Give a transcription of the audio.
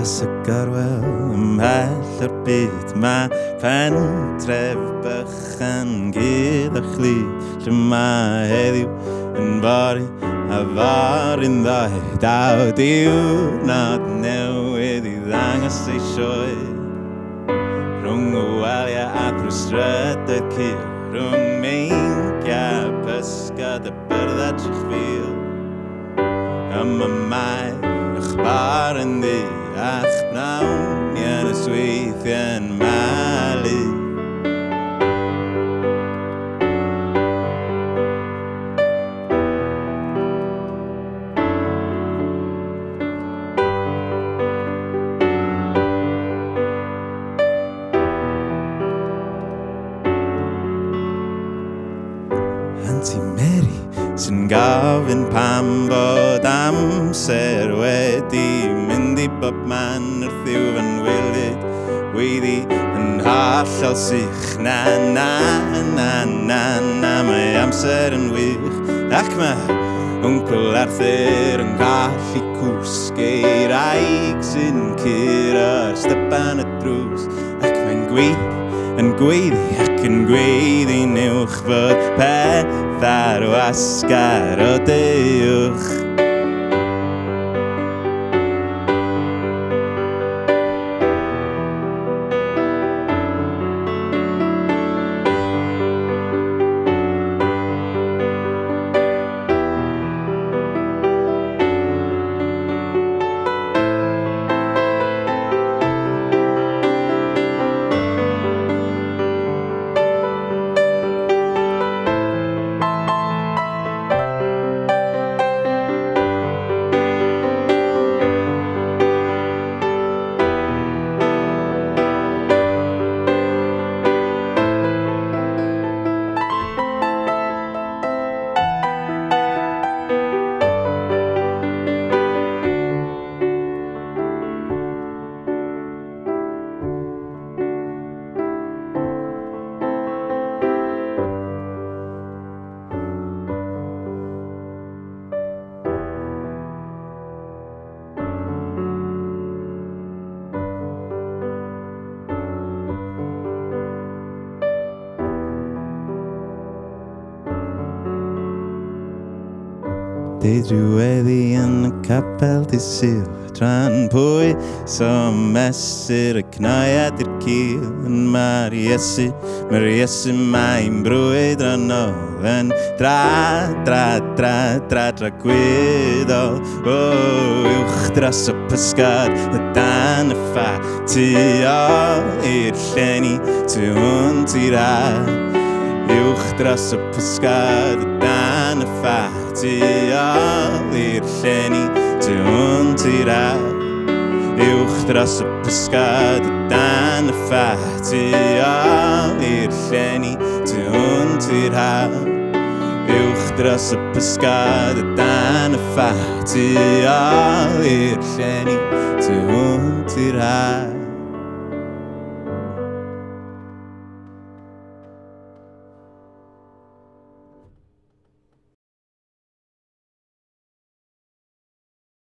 dros y gorwel ymhell o'r byd. Mae pentref bychan gyda chlu, lle mae heddiw yn fori a fory'n ddoe. Daw diwrnod newydd I ddangos ei sioe. Rhwng y waliau a drws strydoedd cul, rhwng meingia, pysgod a byrddad i'ch fil. Yma mae eich bar yn ddi, a'ch bnawn yn y sweithio'n malu. Auntie Mary sy'n gofyn pam bod amser wedi mynd I bob man wrth i'w fan wylid weiddi yn hollol sych. Na, na, na, na, na, mae amser yn wych. Ac mae Wncl Arthur yn gallu cwsg ei raig sy'n curo'r stypan y drws. Ac mae'n gweiddi ac yn gweiddi'n uwch fod peth ar wasgar o deuwch. Deud rhyweddi yn y capel Dydd Sul, tra'n pwy so mesur y cnoiad i'r cil. Yn Mae'r Iesu mae'n brwyd ranodd yn dra gwyddol. O, uwch dros y pysgod y dan y ffa, tu ôl i'r lleni, tu hwnt i'r ha. Uwch dros y pysgod y dan y ffa, tu ôl i'r lleni, tu hwnt i'r ha. Uwch dros y pysgod y dan y ffa, tu ôl i'r lleni, tu hwnt i'r ha. Uwch dros y pysgod y dan y ffa, tu ôl i'r lleni, tu hwnt i'r ha.